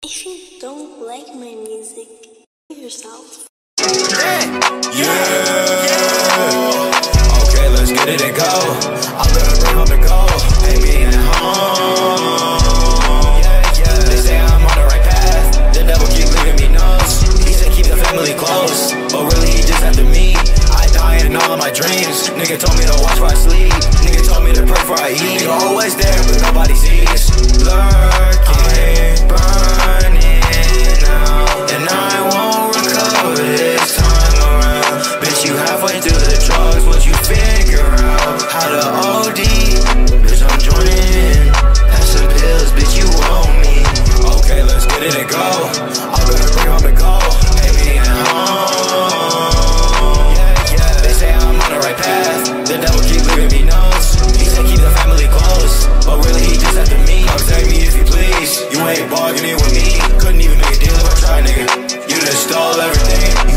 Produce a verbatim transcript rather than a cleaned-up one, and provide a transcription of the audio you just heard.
If you don't like my music, leave yourself. Yeah. Yeah. Okay, let's get it and go. I'm gonna bring home the goal. Ain't being at home. Yeah, yeah. They say I'm on the right path. The devil keep leaving me notes. He said keep the family close, but really he just after me. I die in all my dreams. Nigga told me to watch where I sleep. Nigga told me to pray before I eat. You're always there, but nobody sees. Lurking, burning out, and I won't recover this time around. Bitch, you halfway through the drugs, once you figure out how to O D, bitch, I'm joining in. Have some pills, bitch, you owe me. Okay, let's get it and go. I'm gonna bring home the goal. Baby, at home. Yeah, yeah. They say I'm on the right path. The devil keep leaving me notes. He said keep the family close, but really he just after me. Come take me if you please. You ain't bargaining with me. Couldn't even make a deal if I tried, nigga. You just stole everything.